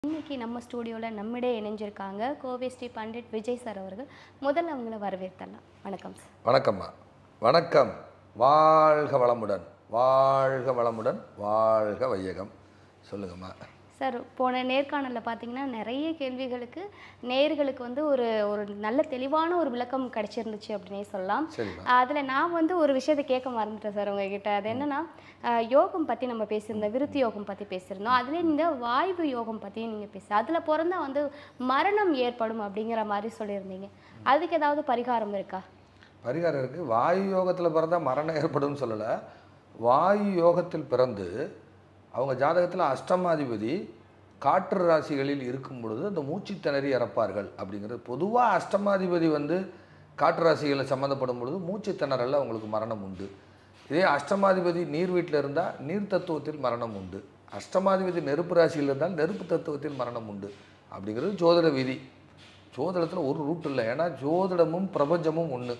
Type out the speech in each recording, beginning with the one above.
இன்னைக்கு நம்ம ஸ்டூடியோல நம்மிடையே இணைஞ்சிருக்காங்க கோவை ஸ்ரீ பண்டிட் விஜய் சார் அவர்கள். முதல்ல அவங்கள வரவேற்கலாம். வணக்கம் சார். வணக்கம்மா. வணக்கம். வாழ்க வளமுடன், வாழ்க வளமுடன், வாழ்க வையகம். சொல்லுங்கம்மா. சார், போன நேர்காணலில் பார்த்தீங்கன்னா நிறைய கேள்விகளுக்கு நேயர்களுக்கு ஒரு ஒரு நல்ல தெளிவான ஒரு விளக்கம் கிடைச்சிருந்துச்சு அப்படின்னே சொல்லலாம். சரிம்மா. அதில் நான் ஒரு விஷயத்தை கேட்க மறந்துட்டேன் சார் உங்ககிட்ட. அது என்னன்னா, யோகம் பற்றி நம்ம பேசியிருந்தோம், விருத்தி யோகம் பற்றி பேசியிருந்தோம். அதில் இந்த வாய்வு யோகம் பற்றியும் நீங்கள் அதில் பிறந்தா மரணம் ஏற்படும் அப்படிங்கிற மாதிரி சொல்லியிருந்தீங்க. அதுக்கு ஏதாவது பரிகாரம் இருக்கா? பரிகாரம் இருக்குது. வாயு யோகத்தில் பிறந்தால் மரணம் ஏற்படும் சொல்லலை. வாயு யோகத்தில் பிறந்து அவங்க ஜாதகத்தில் அஷ்டமாதிபதி காற்று ராசிகளில் இருக்கும் பொழுது அந்த மூச்சு திணறி இறப்பார்கள் அப்படிங்கிறது. பொதுவாக அஷ்டமாதிபதி காற்று ராசிகளில் சம்மந்தப்படும் பொழுது மூச்சு திணறலில் அவங்களுக்கு மரணம் உண்டு. இதே அஷ்டமாதிபதி நீர் வீட்டில் இருந்தால் நீர் தத்துவத்தில் மரணம் உண்டு. அஷ்டமாதிபதி நெருப்பு ராசியில் இருந்தால் நெருப்பு தத்துவத்தில் மரணம் உண்டு அப்படிங்கிறது ஜோதிட விதி. ஜோதிடத்தில் ஒரு ரூட் இல்லை. ஏன்னா ஜோதிடமும் பிரபஞ்சமும் ஒன்று.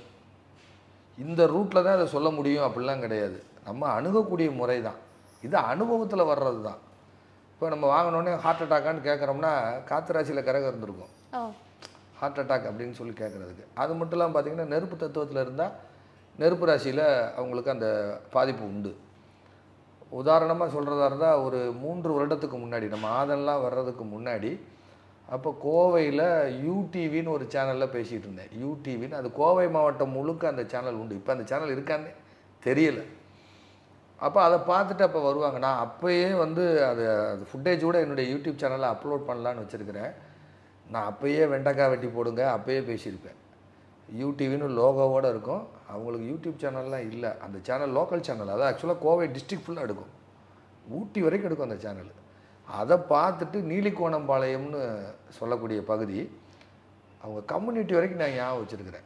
இந்த ரூட்டில் தான் அதை சொல்ல முடியும் அப்படிலாம் கிடையாது. நம்ம அணுகக்கூடிய முறை தான் இது. அனுபவத்தில் வர்றது தான். இப்போ நம்ம வாங்கினோடனே ஹார்ட் அட்டாக்கான்னு கேட்குறோம்னா காற்று ராசியில் கிரகம் இருந்திருக்கும் ஹார்ட் அட்டாக் அப்படின்னு சொல்லி கேட்குறதுக்கு. அது மட்டும் இல்லாமல் பார்த்திங்கன்னா நெருப்பு தத்துவத்தில் இருந்தால் நெருப்பு ராசியில் அவங்களுக்கு அந்த பாதிப்பு உண்டு. உதாரணமாக சொல்கிறதா இருந்தால் ஒரு 3 வருடத்துக்கு முன்னாடி நம்ம ஆதெல்லாம் வர்றதுக்கு முன்னாடி அப்போ கோவையில் யூடிவின்னு ஒரு சேனலில் பேசிகிட்டு இருந்தேன். யூடிவின்னு அது கோவை மாவட்டம் முழுக்க அந்த சேனல் உண்டு. இப்போ அந்த சேனல் இருக்கான்னு தெரியலை. அப்போ அதை பார்த்துட்டு அப்போ வருவாங்க. நான் அப்போயே அது ஃபுட்டேஜ் கூட என்னுடைய யூடியூப் சேனலில் அப்லோட் பண்ணலான்னு வச்சுருக்கிறேன். நான் அப்போயே வெண்டைக்காய் வெட்டி போடுங்க அப்போயே பேசியிருப்பேன். யூடிவின்னு லோகோவோடு இருக்கும். அவங்களுக்கு யூடியூப் சேனல்லாம் இல்லை. அந்த சேனல் லோக்கல் சேனல். அது ஆக்சுவலாக கோவை டிஸ்ட்ரிக்ட் ஃபுல்லாக எடுக்கும். ஊட்டி வரைக்கும் எடுக்கும் அந்த சேனல். அதை பார்த்துட்டு நீலிக்கோணம்பாளையம்னு சொல்லக்கூடிய பகுதி அவங்க கம்யூனிட்டி வரைக்கும் நான் ஞாபகம் வச்சுருக்கிறேன்.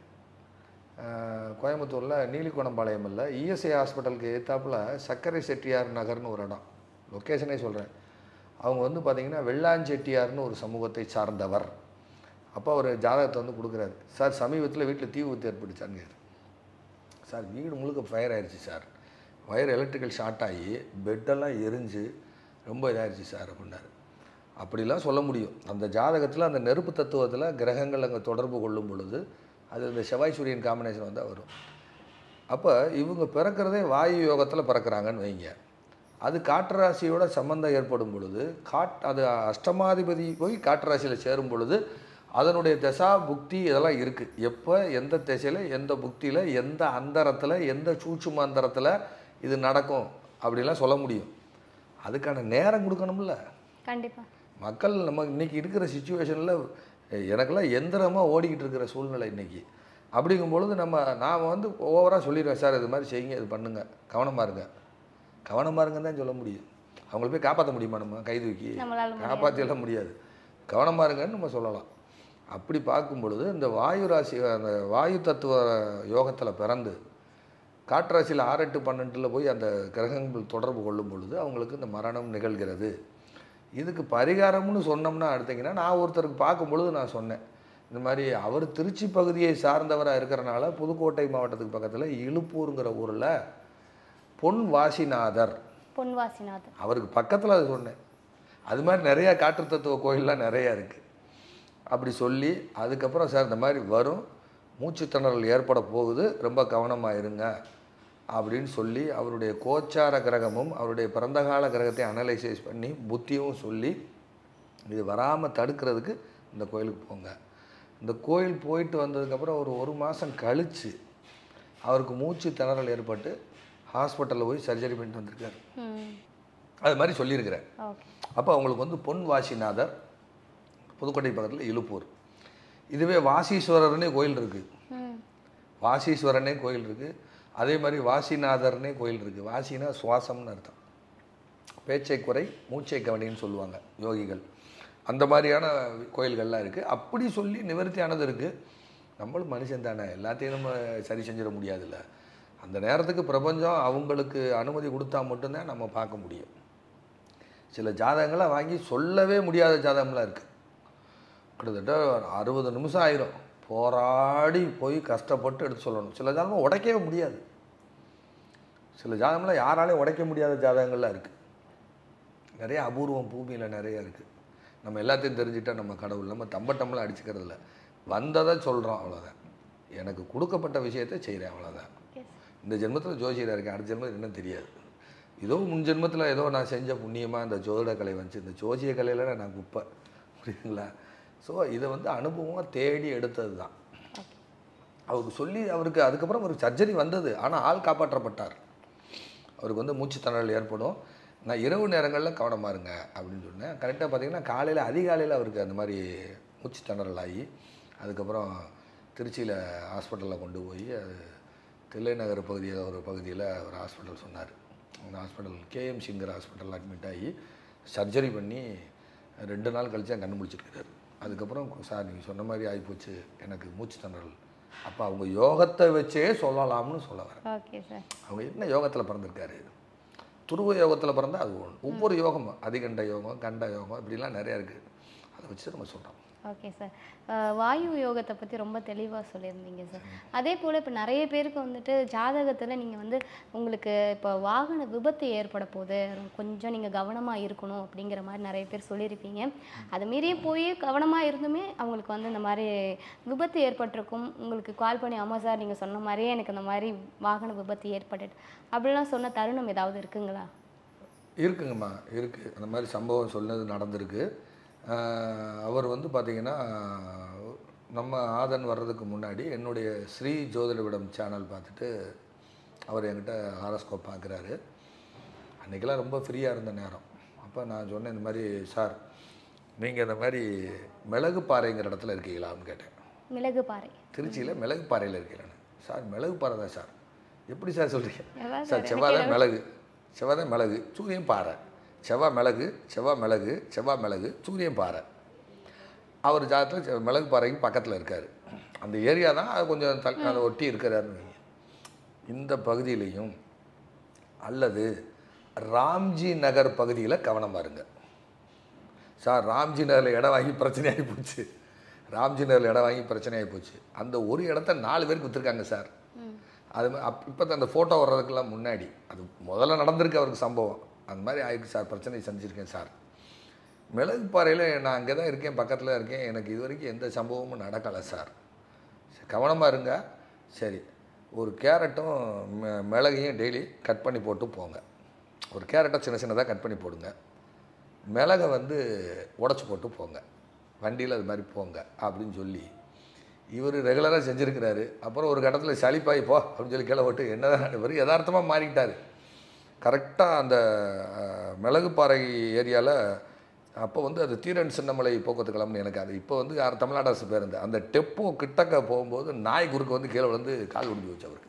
கோயம்புத்தூரில் நீலிக்கோணம்பாளையம் இல்லை, இஎஸ்ஐ ஹாஸ்பிட்டலுக்கு எதிர்த்தாப்பில் சக்கரை செட்டியார் நகர்னு ஒரு இடம். லொக்கேஷனே சொல்கிறேன். அவங்க பார்த்திங்கன்னா வெள்ளாஞ்செட்டியார்னு ஒரு சமூகத்தை சார்ந்தவர். அப்போ அவர் ஜாதகத்தை கொடுக்குறாரு. சார் சமீபத்தில் வீட்டில் தீ விபத்து ஏற்பட்டுச்சான்னு. சார் வீடு முழுக்க ஃபயர் ஆயிடுச்சு சார். வயர் எலக்ட்ரிக்கல் ஷார்ட் ஆகி பெட்டெல்லாம் எரிஞ்சு ரொம்ப இதாகிடுச்சு சார் அப்படின்னாரு. அப்படிலாம் சொல்ல முடியும். அந்த ஜாதகத்தில் அந்த நெருப்பு தத்துவத்தில் கிரகங்கள் அங்கே தொடர்பு கொள்ளும் பொழுது அது இந்த செவ்வாய் சூரியன் காம்பினேஷன் வரும். அப்போ இவங்க பிறக்கிறதே வாயு யோகத்தில் பிறக்கிறாங்கன்னு வைங்க. அது காற்று ராசியோட சம்பந்தம் ஏற்படும் பொழுது அது அஷ்டமாதிபதி போய் காற்று ராசியில் சேரும் பொழுது அதனுடைய தசா புக்தி இதெல்லாம் இருக்குது. எப்போ எந்த திசையில் எந்த புக்தியில் எந்த அந்தரத்தில் எந்த சூட்சும அந்தரத்தில் இது நடக்கும் அப்படிலாம் சொல்ல முடியும். அதுக்கான நேரம் கொடுக்கணும்ல. கண்டிப்பாக. மக்கள் நம்ம இன்றைக்கி இருக்கிற சிச்சுவேஷனில் எனக்கெல்லாம் எந்திரமாக ஓடிக்கிட்டு இருக்கிற சூழ்நிலை இன்றைக்கி. அப்படிங்கும்பொழுது நான் ஓவராக சொல்லிடுவேன். சார் இது மாதிரி செய்யுங்க, இது பண்ணுங்கள், கவனமாக இருங்க. கவனமாக இருங்கன்னு தான் சொல்ல முடியும். அவங்கள போய் காப்பாற்ற முடியுமா? நம்ம கை தூக்கி காப்பாற்றியெல்லாம் முடியாது. கவனமாக இருங்கன்னு நம்ம சொல்லலாம். அப்படி பார்க்கும் பொழுது இந்த வாயு ராசி அந்த வாயு தத்துவ யோகத்தில் பிறந்து காற்று ராசியில் 6, 8, 12 போய் அந்த கிரகங்கள் தொடர்பு கொள்ளும் பொழுது அவங்களுக்கு இந்த மரணம் நிகழ்கிறது. இதுக்கு பரிகாரம்னு சொன்னோம்னா எடுத்திங்கன்னா நான் ஒருத்தருக்கு பார்க்கும்பொழுது நான் சொன்னேன். இந்த மாதிரி அவர் திருச்சி பகுதியை சார்ந்தவராக இருக்கிறனால புதுக்கோட்டை மாவட்டத்துக்கு பக்கத்தில் இழுப்பூருங்கிற ஊரில் பொன்வாசிநாதர் அவருக்கு பக்கத்தில் அது சொன்னேன். அது மாதிரி நிறையா காற்று தத்துவ கோயிலெலாம் நிறையா இருக்குது. அப்படி சொல்லி அதுக்கப்புறம் சார் இந்த மாதிரி வரும், மூச்சு திணறல் ஏற்பட போகுது, ரொம்ப கவனமாக இருங்க அப்படின்னு சொல்லி அவருடைய கோச்சார கிரகமும் அவருடைய பிறந்தகால கிரகத்தை அனலைசைஸ் பண்ணி புத்தியும் சொல்லி இது வராமல் தடுக்கிறதுக்கு இந்த கோயிலுக்கு போங்க. இந்த கோயில் போயிட்டு வந்ததுக்கப்புறம் ஒரு மாதம் கழித்து அவருக்கு மூச்சு திணறல் ஏற்பட்டு ஹாஸ்பிட்டலில் போய் சர்ஜரி பண்ணிட்டு வந்திருக்காரு. அது மாதிரி சொல்லியிருக்கிறேன். அப்போ அவங்களுக்கு பொன்வாசிநாதர் புதுக்கோட்டை பக்கத்தில் இழுப்பூர். இதுவே வாசீஸ்வரர்னே கோயில் இருக்குது. வாசீஸ்வரனே கோயில் இருக்குது. அதே மாதிரி வாசிநாதர்னே கோயில் இருக்குது. வாசினா சுவாசம்னு அர்த்தம். பேச்சை குறை மூச்சை கவனின்னு சொல்லுவாங்க யோகிகள். அந்த மாதிரியான கோயில்கள்லாம் இருக்குது. அப்படி சொல்லி நிவர்த்தியானது இருக்குது. நம்மளும் மனுஷன் தானே, எல்லாத்தையும் நம்ம சரி செஞ்சிட முடியாதுல்ல. அந்த நேரத்துக்கு பிரபஞ்சம் அவங்களுக்கு அனுமதி கொடுத்தா மட்டும்தான் நம்ம பார்க்க முடியும். சில ஜாதகங்களாக வாங்கி சொல்லவே முடியாத ஜாதகம்லாம் இருக்குது. கிட்டத்தட்ட 60 நிமிஷம் ஆயிரும் போராடி போய் கஷ்டப்பட்டு எடுத்து சொல்லணும். சில ஜாதகம் உடைக்கவே முடியாது. சில ஜாதகம்லாம் யாராலையும் உடைக்க முடியாத ஜாதகங்கள்லாம் இருக்குது. நிறைய அபூர்வம் பூமியில் நிறைய இருக்குது. நம்ம எல்லாத்தையும் தெரிஞ்சுட்டா நம்ம கடவுள், நம்ம தம்பட்டம்லாம் அடிச்சுக்கிறது இல்லை. வந்ததை சொல்கிறோம், அவ்வளோதான். எனக்கு கொடுக்கப்பட்ட விஷயத்தை செய்கிறேன், அவ்வளோதான். இந்த ஜென்மத்தில் ஜோசியராக இருக்கேன், அடுத்த ஜென்மத்தில் என்னன்னு தெரியாது. ஏதோ முன் ஜென்மத்தில் ஏதோ நான் செஞ்ச புண்ணியமாக இந்த ஜோதிட கலை வந்துச்சு, இந்த ஜோசிய கலையில் நான் குப்பை, புரியுதுங்களா? ஸோ இதை வந்து அனுபவமாக தேடி எடுத்தது தான். அவருக்கு சொல்லி அவருக்கு அதுக்கப்புறம் ஒரு சர்ஜரி வந்தது, ஆனால் ஆள் காப்பாற்றப்பட்டார். அவருக்கு வந்து மூச்சு திணறல் ஏற்படும், நான் இரவு நேரங்களில் கவனமாக இருங்க அப்படின்னு சொன்னேன். கரெக்டாக பார்த்தீங்கன்னா காலையில் அதிகாலையில் அவருக்கு அந்த மாதிரி மூச்சு திணறல் ஆகி அதுக்கப்புறம் திருச்சியில் ஹாஸ்பிட்டலில் கொண்டு போய் அது தில்லை நகர் பகுதியில் ஒரு பகுதியில் ஒரு ஹாஸ்பிட்டல் சொன்னார். அந்த ஹாஸ்பிட்டல் கேஎம்சிங்கிற ஹாஸ்பிட்டலில் அட்மிட் ஆகி சர்ஜரி பண்ணி 2 நாள் கழிச்சு தான் கண்ணு முடிச்சிருக்கிறார். அதுக்கப்புறம் சார் நீங்கள் சொன்ன மாதிரி ஆகிப்போச்சு எனக்கு மூச்சு திணறல். அப்போ அவங்க யோகத்தை வச்சே சொல்லலாம்னு சொல்ல வரேன். Okay sir. அவங்க என்ன யோகத்தில் பிறந்திருக்காரு, துருவ யோகத்தில் பிறந்தால் அது ஒன்று. ஒவ்வொரு யோகமும் அதிகண்ட யோகம், கண்ட யோகம், இப்படிலாம் நிறையா இருக்குது. அதை வச்சு நம்ம சொல்கிறோம். Okay sir. வாயு யோகத்தை பற்றி ரொம்ப தெளிவாக சொல்லியிருந்தீங்க சார். அதே போல் இப்போ நிறைய பேருக்கு வந்துட்டு ஜாதகத்தில் நீங்கள் வந்து உங்களுக்கு இப்போ வாகன விபத்து ஏற்பட போது கொஞ்சம் நீங்கள் கவனமாக இருக்கணும் அப்படிங்கிற மாதிரி நிறைய பேர் சொல்லியிருப்பீங்க. அது மீறியே போய் கவனமாக இருந்துமே அவங்களுக்கு வந்து இந்த மாதிரி விபத்து ஏற்பட்டிருக்கும். உங்களுக்கு கால் பண்ணி ஆமாம் சார் நீங்கள் சொன்ன மாதிரியே எனக்கு இந்த மாதிரி வாகன விபத்து ஏற்பட்டுட்டு அப்படிலாம் சொன்ன தருணம் ஏதாவது இருக்குங்களா? இருக்குங்கம்மா, இருக்குது. அந்த மாதிரி சம்பவம் சொன்னது நடந்திருக்கு. அவர் வந்து பார்த்திங்கன்னா நம்ம ஆதன் வர்றதுக்கு முன்னாடி என்னுடைய ஸ்ரீ ஜோதிடவிடம் சேனல் பார்த்துட்டு அவர் என்கிட்ட ஹாரோஸ்கோப் பார்க்குறாரு. அன்றைக்கெல்லாம் ரொம்ப ஃப்ரீயாக இருந்த நேரம். அப்போ நான் சொன்னேன், இந்த மாதிரி சார் நீங்கள் இந்த மாதிரி மிளகு பாறைங்கிற இடத்துல இருக்கீங்களான்னு கேட்டேன். மிளகு பாறை திருச்சியில் மிளகு பாறையில் இருக்கீங்களான்னு. சார் மிளகு பாறை தான் சார். எப்படி சார் சொல்கிறீங்க? சார் செவ்வாய் தான் மிளகு, செவ்வாய் தான் மிளகு, சூரியன் பாறை, செவ்வாய் மிளகு, செவ்வாய் மிளகு, செவ்வாய் மிளகு, சூரியன் பாறை. அவர் ஜாதகத்தில் மிளகு பாறைக்கு பக்கத்தில் இருக்கார். அந்த ஏரியா தான் அது கொஞ்சம் அதை ஒட்டி இருக்கிறாருன்னு. இந்த பகுதியிலையும் அல்லது ராம்ஜி நகர் பகுதியில் கவனமாக இருங்க சார். ராம்ஜி நகரில் இடம் வாங்கி பிரச்சனையாகி போச்சு. ராம்ஜி நகரில் இடம் வாங்கி பிரச்சனையாகி போச்சு. அந்த ஒரு இடத்த 4 பேருக்கு விற்றுருக்காங்க சார். அது இப்போ தான் அந்த ஃபோட்டோ வர்றதுக்கெல்லாம் முன்னாடி அது முதல்ல நடந்திருக்கு அவருக்கு சம்பவம். அந்த மாதிரி ஆயிருக்கு சார், பிரச்சனை செஞ்சுருக்கேன் சார். மிளகு பாறையில் நான் அங்கே தான் இருக்கேன், பக்கத்தில் இருக்கேன், எனக்கு இது வரைக்கும் எந்த சம்பவமும் நடக்கலை சார். கவனமாக இருங்க. சரி, ஒரு கேரட்டும் மிளகையும் டெய்லி கட் பண்ணி போட்டு போங்க. ஒரு கேரட்டை சின்ன சின்னதாக கட் பண்ணி போடுங்க. மிளகை வந்து உடச்சி போட்டு போங்க, வண்டியில் அது மாதிரி போங்க அப்படின்னு சொல்லி இவர் ரெகுலராக செஞ்சுருக்கிறாரு. அப்புறம் ஒரு கட்டத்தில் சளிப்பாய் போ அப்படின்னு சொல்லி கீழே போட்டு என்னதான் இவர் யதார்த்தமாக மாறிக்கிட்டார். கரெக்டாக அந்த மிளகுப்பாறை ஏரியாவில் அப்போ வந்து அது தீரன் சின்னமலை போக்குவரத்து கிளம்புன்னு எனக்கு அது இப்போ வந்து யார் தமிழ்நாடு அரசு பேருந்து அந்த டெப்போ கிட்டக்க போகும்போது நாய் குறுக்க வந்து கீழே வந்து கால் ஒடிஞ்சு போச்சு அவருக்கு.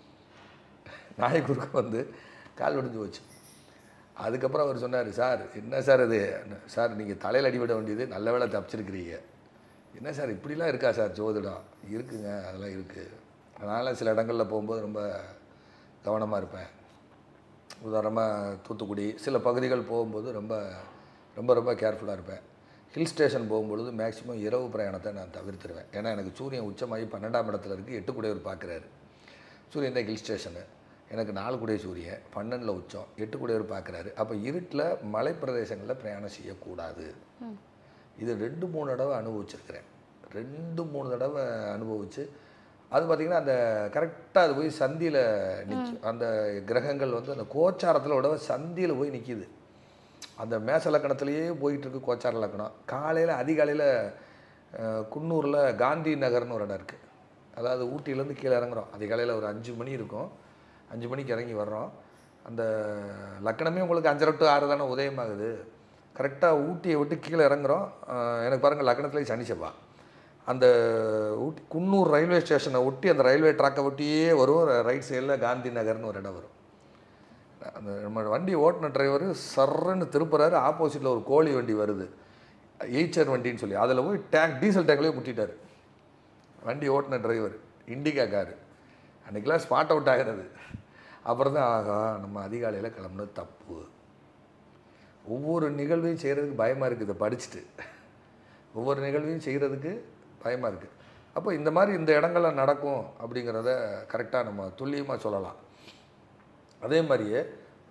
நாய் குறுக்க வந்து கால் ஒடிஞ்சு போச்சு. அதுக்கப்புறம் அவர் சொன்னார், சார் என்ன சார் இது சார், நீங்கள் தலையில் அடிபட வேண்டியது நல்ல வேளை தப்பிச்சிருக்கிறீங்க. என்ன சார் இப்படிலாம் இருக்கா சார் ஜோதிடம்? இருக்குங்க, அதெல்லாம் இருக்குது. அதனால் சில இடங்களில் போகும்போது ரொம்ப கவனமாக இருப்பேன். உதாரணமாக தூத்துக்குடி சில பகுதிகள் போகும்போது ரொம்ப ரொம்ப ரொம்ப கேர்ஃபுல்லாக இருப்பேன். ஹில் ஸ்டேஷன் போகும்பொழுது மேக்ஸிமம் இரவு பிரயாணத்தை நான் தவிர்த்துருவேன். ஏன்னா எனக்கு சூரியன் உச்சமாகி 12ஆம் இடத்துல இருக்குது, 8 கூடையவர் பார்க்குறாரு. சூரியன் தான் ஹில் ஸ்டேஷனு, எனக்கு 4 கூடைய சூரியன் 12ல் உச்சம், 8 கூடையவர் பார்க்குறாரு. அப்போ இருட்டில் மலை பிரதேசங்களில் பிரயாணம் செய்யக்கூடாது. இது 2-3 தடவை அனுபவிச்சிருக்கிறேன். 2-3 தடவை அனுபவித்து அது பார்த்திங்கன்னா அந்த கரெக்டாக அது போய் சந்தியில் நிற்கும். அந்த கிரகங்கள் வந்து அந்த கோச்சாரத்தில் விட சந்தியில் போய் நிற்கிது. அந்த மேச லக்கணத்துலேயே போயிட்டுருக்கு கோச்சார லக்கணம். காலையில் அதிகாலையில் குன்னூரில் காந்தி நகர்னு ஒரு இடம் இருக்குது. அதாவது ஊட்டியிலேருந்து கீழே இறங்குறோம். அதிகாலையில் ஒரு 5 மணி இருக்கும். 5 மணிக்கு இறங்கி வர்றோம். அந்த லக்கணமே உங்களுக்கு 5:30 to 6 தானே உதயமாகுது. கரெக்டாக ஊட்டியை விட்டு கீழே இறங்குறோம். எனக்கு பாருங்கள் லக்கணத்துலேயே சனி செவ்வா. அந்த ஊட்டி குன்னூர் ரயில்வே ஸ்டேஷனை ஒட்டி அந்த ரயில்வே ட்ராக்கை ஒட்டியே வரும். ரைட் சைடில் காந்தி நகர்னு ஒரு இடம் வரும். அந்த நம்ம வண்டி ஓட்டின டிரைவர் சர்ன்னு திருப்புறாரு. ஆப்போசிட்டில் ஒரு கோழி வண்டி வருது, எய்ச்சர் வண்டின்னு சொல்லி, அதில் போய் டீசல் டேங்க்லேயே முட்டிட்டார் வண்டி ஓட்டின டிரைவர். இண்டிகா காரு. அன்றைக்கெலாம் ஸ்பாட் அவுட் ஆகிறது. அப்புறம் தான் ஆகா நம்ம அதிகாலையில் கிளம்புனது தப்பு. ஒவ்வொரு நிகழ்வையும் செய்கிறதுக்கு பயமாக இருக்குது. இதை படிச்சுட்டு ஒவ்வொரு நிகழ்வையும் செய்கிறதுக்கு பயமாக இருக்குது. அப்போ இந்த மாதிரி இந்த இடங்களில் நடக்கும் அப்படிங்கிறத கரெக்டாக நம்ம துல்லியமாக சொல்லலாம். அதே மாதிரியே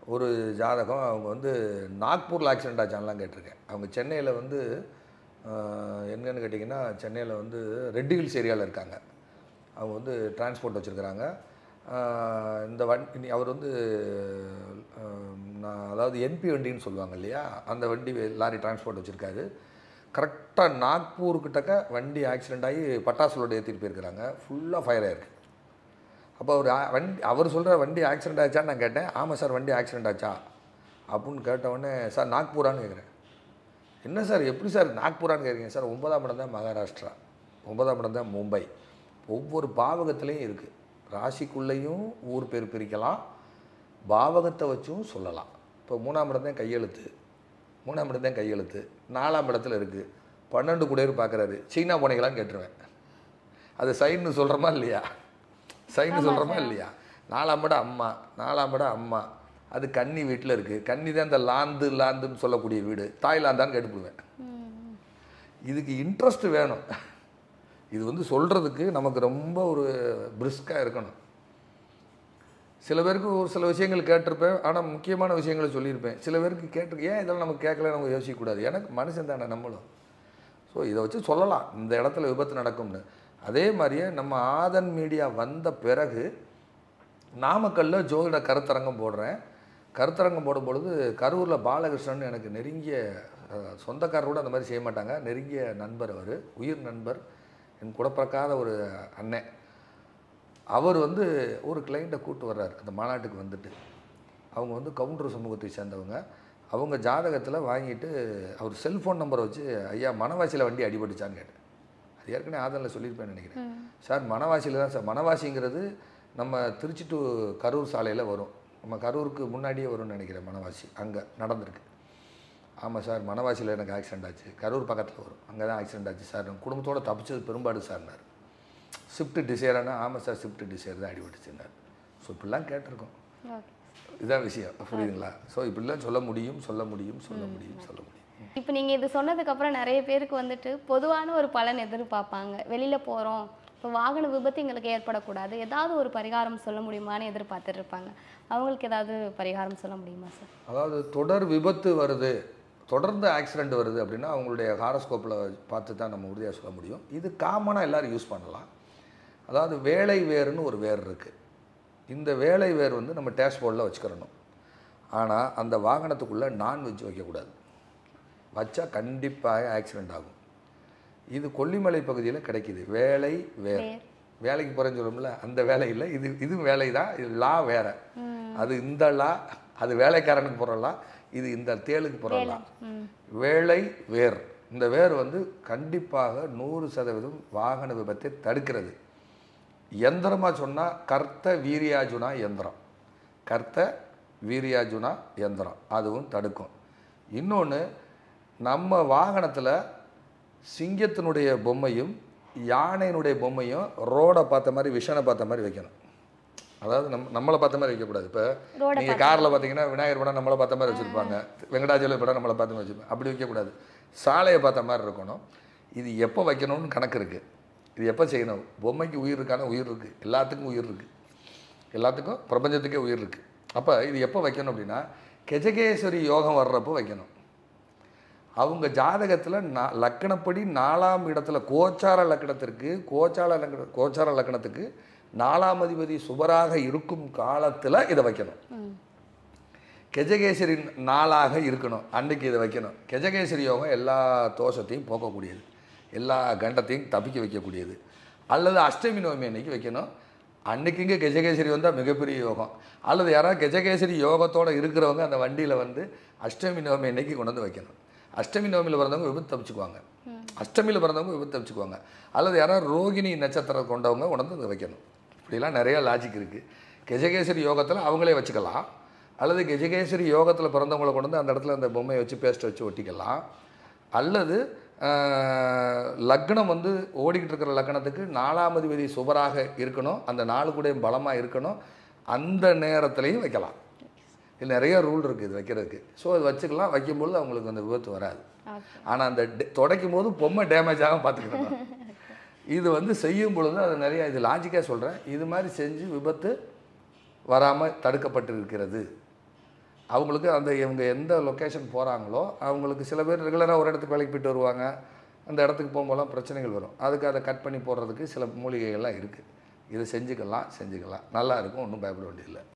ஒரு ஜாதகம் அவங்க வந்து நாக்பூரில் ஆக்சிடென்ட் ஆச்சான்லாம் கேட்டிருக்கேன். அவங்க சென்னையில் வந்து என்னன்னு கேட்டிங்கன்னா, சென்னையில் வந்து ரெட் ஹில்ஸ் ஏரியாவில் இருக்காங்க. அவங்க வந்து டிரான்ஸ்போர்ட் வச்சுருக்கிறாங்க. இந்த வண்டி அவர் வந்து அதாவது என்பி வண்டின்னு சொல்லுவாங்க இல்லையா, அந்த வண்டி லாரி டிரான்ஸ்போர்ட் வச்சுருக்காரு. கரெக்டாக நாக்பூர்கிட்டக்க வண்டி ஆக்சிடெண்ட் ஆகி பட்டாசுலோடு ஏற்றிட்டு போயிருக்கிறாங்க. ஃபுல்லாக ஃபயர் ஆகிருக்கு. அப்போ அவர் சொல்கிற வண்டி ஆக்சிடெண்ட் ஆச்சான்னு நான் கேட்டேன். ஆமாம் சார் வண்டி ஆக்சிடெண்ட் ஆச்சா அப்படின்னு கேட்டவுடனே, சார் நாக்பூரான்னு கேட்குறேன். என்ன சார் எப்படி சார் நாக்பூரான்னு கேட்குறீங்க? சார் 9ஆம் இடம் தான் மகாராஷ்டிரா, 9ஆம் இடம் தான் மும்பை. ஒவ்வொரு பாவகத்துலேயும் இருக்குது. ராசிக்குள்ளேயும் ஊர் பேர் பிரிக்கலாம், பாவகத்தை வச்சும் சொல்லலாம். இப்போ 3ஆம் இடம் தான் கையெழுத்து, 3ஆம் இடம் தான் கையெழுத்து, 4ஆம் இடத்துல இருக்குது. 12 குடையர் பார்க்குறாரு. சீனா போனீங்களான்னு கேட்டுருவேன். அது சைன்னு சொல்கிறோமா இல்லையா? சைன்னு சொல்கிறோமா இல்லையா? 4ஆம் இடம் அம்மா, 4ஆம் இடம் அம்மா, அது கன்னி வீட்டில் இருக்குது. கன்னி தான் இந்த லாந்துன்னு சொல்லக்கூடிய வீடு. தாய்லாந்தான்னு கேட்டுப்படுவேன். இதுக்கு இன்ட்ரெஸ்ட் வேணும். இது வந்து சொல்கிறதுக்கு நமக்கு ரொம்ப ஒரு பிரிஸ்காக இருக்கணும். சில பேருக்கு ஒரு சில விஷயங்கள் கேட்டிருப்பேன், ஆனால் முக்கியமான விஷயங்களை சொல்லியிருப்பேன். சில பேருக்கு கேட்டிருக்கேன், ஏன் இதெல்லாம் நமக்கு கேட்கல, நம்ம யோசிக்கக்கூடாது. எனக்கு மனுஷன் தானே நம்மளும். ஸோ இதை வச்சு சொல்லலாம் இந்த இடத்துல விபத்து நடக்கும்னு. அதே மாதிரியே நம்ம ஆதன் மீடியா வந்த பிறகு நாமக்கல்லில் ஜோதிட கருத்தரங்கம் போடுறேன். கருத்தரங்கம் போடும்பொழுது கரூரில் பாலகிருஷ்ணன் எனக்கு நெருங்கிய சொந்தக்காரரோடு அந்த மாதிரி செய்ய மாட்டாங்க, நெருங்கிய நண்பர், அவர் உயிர் நண்பர், என் கூட பிறக்காத ஒரு அண்ணன். அவர் வந்து ஒரு கிளைண்ட்டை கூப்பிட்டு வர்றார் அந்த மாநாட்டுக்கு வந்துட்டு. அவங்க வந்து கவுண்டர் சமூகத்தை சேர்ந்தவங்க. அவங்க ஜாதகத்தில் வாங்கிட்டு அவர் செல்ஃபோன் நம்பரை வச்சு, ஐயா மணவாசியில் வண்டி அடிபட்டுச்சான்னு கேட்டேன். அது ஏற்கனவே ஆதனில் சொல்லியிருப்பேன்னு நினைக்கிறேன். சார் மணவாசியில் தான் சார். மணவாசிங்கிறது நம்ம திருச்சி டு கரூர் சாலையில் வரும். நம்ம கரூருக்கு முன்னாடியே வரும்னு நினைக்கிறேன். மணவாசி அங்கே நடந்திருக்கு. ஆமாம் சார் மணவாசியில் எனக்கு ஆக்சிடெண்ட் ஆச்சு, கரூர் பக்கத்தில் வரும், அங்கே தான் ஆக்சிடெண்ட் ஆச்சு சார். குடும்பத்தோடு தப்பிச்சது பெரும்பாடு சார்னார். ஸ்விஃப்ட் டிசைரானா? ஆமாம் சார் ஸ்விஃப்ட் டிசைர் தான் அடிபட்டுச்சுன்னார். ஸோ இப்படிலாம் கேட்டிருக்கோம். இதுதான் விஷயம், புரியுதுங்களா? ஸோ இப்படிலாம் சொல்ல முடியும். இப்போ நீங்கள் இது சொன்னதுக்கப்புறம் நிறைய பேருக்கு வந்துட்டு பொதுவான ஒரு பலன் எதிர்பார்ப்பாங்க. வெளியில் போகிறோம், இப்போ வாகன விபத்து எங்களுக்கு ஏற்படக்கூடாது, ஏதாவது ஒரு பரிகாரம் சொல்ல முடியுமான்னு எதிர்பார்த்துட்டு இருப்பாங்க. அவங்களுக்கு ஏதாவது பரிகாரம் சொல்ல முடியுமா சார்? அதாவது தொடர் விபத்து வருது, தொடர்ந்து ஆக்சிடெண்ட் வருது அப்படின்னா அவங்களுடைய ஹாரோஸ்கோப்பில் பார்த்து தான் நம்ம உறுதியாக சொல்ல முடியும். இது காமனாக எல்லோரும் யூஸ் பண்ணலாம். அதாவது வேலை வேறுன்னு ஒரு வேர் இருக்குது. இந்த வேலை வேர் வந்து நம்ம டேஷ்போர்டில் வச்சுக்கிறணும். ஆனால் அந்த வாகனத்துக்குள்ளே நான்வெஜ் வைக்கக்கூடாது. வச்சா கண்டிப்பாக ஆக்சிடெண்ட் ஆகும். இது கொல்லிமலை பகுதியில் கிடைக்கிது. வேலை வேர், வேலைக்கு போகிறேன்னு சொல்லுவோம்ல, அந்த வேலை இல்லை, இது வேலை தான். இது லா வேறு. அது இந்த லா, அது வேலைக்காரனுக்கு போகிறலாம், இது இந்த தேளுக்கு போகிறலாம். வேலை வேர், இந்த வேர் வந்து கண்டிப்பாக 100% வாகன விபத்தை தடுக்கிறது. யந்திரமாக சொன்னால் கர்த்த வீரியாஜுனா யந்திரம், கர்த்த வீரியாஜுனா யந்திரம், அதுவும் தடுக்கும். இன்னொன்று, நம்ம வாகனத்தில் சிங்கத்தினுடைய பொம்மையும் யானையினுடைய பொம்மையும் ரோடை பார்த்த மாதிரி விஷனை பார்த்த மாதிரி வைக்கணும். அதாவது நம்மளை பார்த்த மாதிரி வைக்கக்கூடாது. இப்போ நீங்கள் காரில் பார்த்தீங்கன்னா விநாயகர் படம் நம்மளை பார்த்த மாதிரி வச்சுருப்பாங்க, வெங்கடாஜல படம் நம்மளை பார்த்த மாதிரி வச்சுருப்பாங்க. அப்படி வைக்கக்கூடாது, சாலையை பார்த்த மாதிரி இருக்கணும். இது எப்போ வைக்கணும்னு கணக்கு இருக்குது. இது எப்போ செய்யணும்? பொம்மைக்கு உயிர் இருக்கான உயிர் இருக்குது, எல்லாத்துக்கும் உயிர் இருக்குது, எல்லாத்துக்கும் பிரபஞ்சத்துக்கே உயிர் இருக்குது. அப்போ இது எப்போ வைக்கணும் அப்படின்னா கெஜகேஸ்வரி யோகம் வர்றப்போ வைக்கணும். அவங்க ஜாதகத்தில் லக்கணப்படி 4ஆம் இடத்துல கோச்சார லக்கணத்திற்கு கோச்சார லக்கணத்துக்கு 4ஆம் அதிபதி சுபராக இருக்கும் காலத்தில் இதை வைக்கணும். கெஜகேசரி நாளாக இருக்கணும், அன்றைக்கி இதை வைக்கணும். கெஜகேசரி யோகம் எல்லா தோஷத்தையும் போக்கக்கூடியது, எல்லா கண்டத்தையும் தப்பிக்க வைக்கக்கூடியது. அல்லது அஷ்டமி நவமி அன்னைக்கு வைக்கணும். அன்றைக்கிங்க கெஜகேசரி வந்தால் மிகப்பெரிய யோகம். அல்லது யாராவது கெஜகேசரி யோகத்தோடு இருக்கிறவங்க அந்த வண்டியில் வந்து அஷ்டமி நவமி அன்னைக்கு கொண்டு வந்து வைக்கணும். அஷ்டமி நவமியில் பிறந்தவங்க விபத்து தப்பிச்சுக்குவாங்க, அஷ்டமியில் பிறந்தவங்க விபத்து தப்பிச்சுக்குவாங்க. அல்லது யாராவது ரோகிணி நட்சத்திரம் கொண்டவங்க கொண்டு வந்து வைக்கணும். இப்படிலாம் நிறையா லாஜிக் இருக்குது. கெஜகேசரி யோகத்தில் அவங்களே வச்சுக்கலாம். அல்லது கெஜகேசரி யோகத்தில் பிறந்தவங்களை கொண்டு வந்து அந்த இடத்துல அந்த பொம்மையை வச்சு பேஸ்ட் வச்சு ஒட்டிக்கலாம். அல்லது லக்னம் வந்து ஓடிக்கிட்டு இருக்கிற லக்னத்துக்கு 4ஆம் அதிபதி சுபராக இருக்கணும், அந்த 4 கூட பலமாக இருக்கணும், அந்த நேரத்துலையும் வைக்கலாம். இது நிறைய ரூல் இருக்குது இது வைக்கிறதுக்கு. ஸோ அது வச்சுக்கலாம். வைக்கும்பொழுது அவங்களுக்கு அந்த விபத்து வராது. ஆனால் அந்த துடைக்கும் போது பொம்மை டேமேஜ் ஆகாமல் பார்த்துக்கணும். இது வந்து செய்யும் பொழுது அது நிறையா, இது லாஜிக்காக சொல்கிறேன், இது மாதிரி செஞ்சு விபத்து வராமல் தடுக்கப்பட்டு இருக்கிறது. அவங்களுக்கு அந்த இவங்க எந்த லொக்கேஷன் போகிறாங்களோ அவங்களுக்கு சில பேர் ரெகுலராக ஒரு இடத்துக்கு வேலைக்கு போயிட்டு வருவாங்க, அந்த இடத்துக்கு போகும்போதெல்லாம் பிரச்சனைகள் வரும். அதுக்கு அதை கட் பண்ணி போடுறதுக்கு சில மூலிகைகள்லாம் இருக்குது. இதை செஞ்சுக்கலாம் நல்லா இருக்கும், ஒன்றும் பயப்பட வேண்டியதில்லை.